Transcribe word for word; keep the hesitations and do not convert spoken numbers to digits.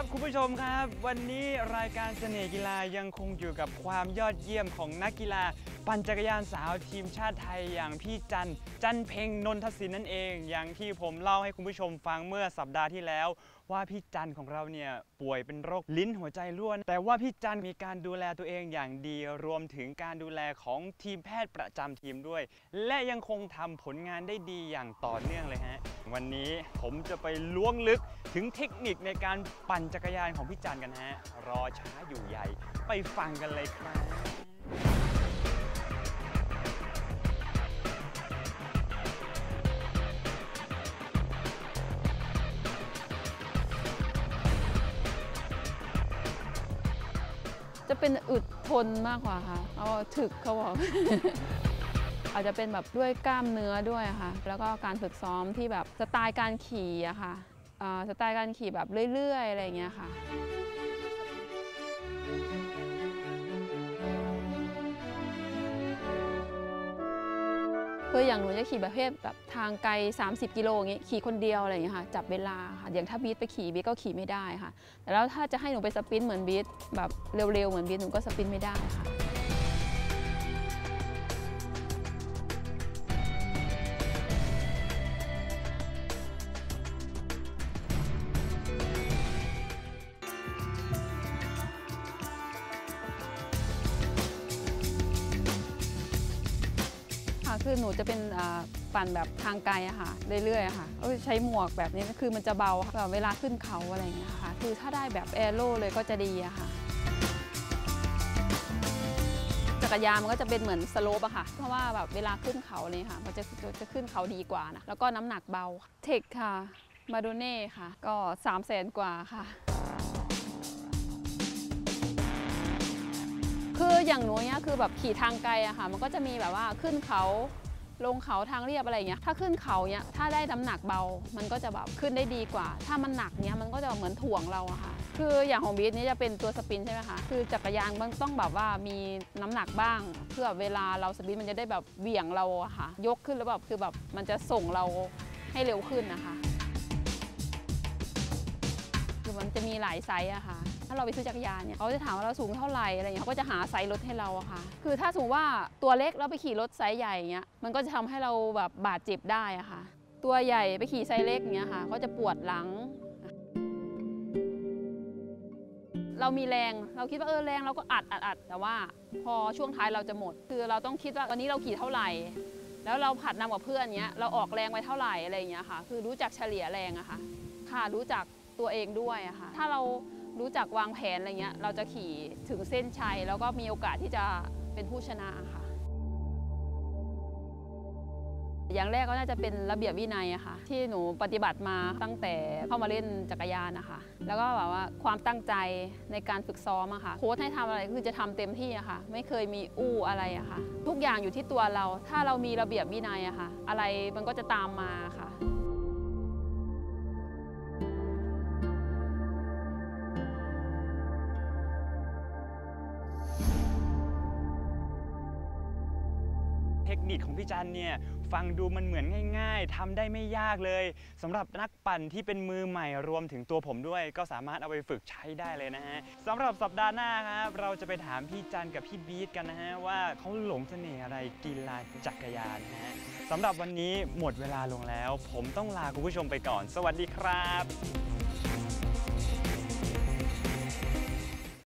ครับคุณผู้ชมครับวันนี้รายการเสน่ห์กีฬายังคงอยู่กับความยอดเยี่ยมของนักกีฬาปั่นจักรยานสาวทีมชาติไทยอย่างพี่จันจันเพ็งนนทศิลป์นั่นเองอย่างที่ผมเล่าให้คุณผู้ชมฟังเมื่อสัปดาห์ที่แล้วว่าพี่จันของเราเนี่ยป่วยเป็นโรคลิ้นหัวใจรั่วแต่ว่าพี่จันมีการดูแลตัวเองอย่างดีรวมถึงการดูแลของทีมแพทย์ประจำทีมด้วยและยังคงทำผลงานได้ดีอย่างต่อเนื่องเลยฮะวันนี้ผมจะไปล้วงลึกถึงเทคนิคในการปั่นจักรยานของพี่จันกันฮะรอช้าอยู่ใหญ่ไปฟังกันเลยครับจะเป็นอึดทนมากกว่าค่ะเอาถึกเขาบอก อาจจะเป็นแบบด้วยกล้ามเนื้อด้วยค่ะแล้วก็การฝึกซ้อมที่แบบสไตล์การขี่อะค่ะสไตล์การขี่แบบเรื่อยๆอะไรอย่างเงี้ยค่ะคืออย่างหนูจะขี่ประเภทแบบทางไกลสามสิบกิโลอย่างเงี้ยขี่คนเดียวอะไรอย่างเงี้ยค่ะจับเวลาค่ะอย่างถ้าบีทไปขี่บีทก็ขี่ไม่ได้ค่ะแต่แล้วถ้าจะให้หนูไปสปรินต์เหมือนบีทแบบเร็วๆเหมือนบีทหนูก็สปรินต์ไม่ได้ค่ะคือหนูจะเป็นปั่นแบบทางไกลอะค่ะเรื่อยๆค่ะใช้หมวกแบบนี้คือมันจะเบาแบบเวลาขึ้นเขาอะไรอย่างเงี้ยค่ะคือถ้าได้แบบแอโร่เลยก็จะดีอะค่ะจักรยานมันก็จะเป็นเหมือนสโลปอะค่ะเพราะว่าแบบเวลาขึ้นเขาเลยค่ะมันจะจะขึ้นเขาดีกว่านะแล้วก็น้ำหนักเบาเทคค่ะมาโดเน่ค่ะก็สามแสนกว่าค่ะคืออย่างหนูเนี้ยคือแบบขี่ทางไกลอะค่ะมันก็จะมีแบบว่าขึ้นเขาลงเขาทางเรียบอะไรอย่างเงี้ยถ้าขึ้นเขาเนี้ยถ้าได้น้ำหนักเบามันก็จะแบบขึ้นได้ดีกว่าถ้ามันหนักเนี้ยมันก็จะเหมือนถ่วงเราอะค่ะคืออย่างของบีทนี้จะเป็นตัวสปรินใช่ไหมคะคือจักรยานมันต้องแบบว่ามีน้ำหนักบ้างเพื่อเวลาเราสปรินมันจะได้แบบเหวี่ยงเราอะค่ะยกขึ้นแล้วแบบคือแบบมันจะส่งเราให้เร็วขึ้นนะคะคือมันจะมีหลายไซส์อะค่ะถ้าเราไปซื้อจักรยานเนี่ยเขาจะถามว่าเราสูงเท่าไหร่อะไรเงี้ยเขาก็จะหาไซส์รถให้เราอะค่ะคือถ้าสมมติว่าตัวเล็กแล้วไปขี่รถไซส์ใหญ่เงี้ยมันก็จะทำให้เราแบบบาดเจ็บได้อะค่ะตัวใหญ่ไปขี่ไซส์เล็กเงี้ยค่ะก็จะปวดหลังเรามีแรงเราคิดว่าเออแรงเราก็อัดอัดอัดแต่ว่าพอช่วงท้ายเราจะหมดคือเราต้องคิดว่าวันนี้เราขี่เท่าไหร่แล้วเราผัดนำกับเพื่อนเงี้ยเราออกแรงไปเท่าไหร่อะไรเงี้ยค่ะคือรู้จักเฉลี่ยแรงอะค่ะค่ะรู้จักตัวเองด้วยอะค่ะถ้าเรารู้จักวางแผนอะไรเงี้ยเราจะขี่ถึงเส้นชัยแล้วก็มีโอกาสที่จะเป็นผู้ชนะค่ะอย่างแรกก็น่าจะเป็นระเบียบวินัยอะค่ะที่หนูปฏิบัติมาตั้งแต่เข้ามาเล่นจักรยานนะคะแล้วก็แบบว่าความตั้งใจในการฝึกซ้อมอะค่ะโค้ชให้ทำอะไรคือจะทำเต็มที่อะค่ะไม่เคยมีอู้อะไรอะค่ะทุกอย่างอยู่ที่ตัวเราถ้าเรามีระเบียบวินัยอะค่ะอะไรมันก็จะตามมาค่ะเทคนิคของพี่จันเนี่ยฟังดูมันเหมือนง่ายๆทำได้ไม่ยากเลยสำหรับนักปั่นที่เป็นมือใหม่รวมถึงตัวผมด้วยก็สามารถเอาไปฝึกใช้ได้เลยนะฮะสำหรับสัปดาห์หน้าครับเราจะไปถามพี่จันกับพี่บีทกันนะฮะว่าเขาหลงเสน่ห์อะไรกีฬาจักรยานนะฮะสำหรับวันนี้หมดเวลาลงแล้วผมต้องลาคุณผู้ชมไปก่อนสวัสดีครับ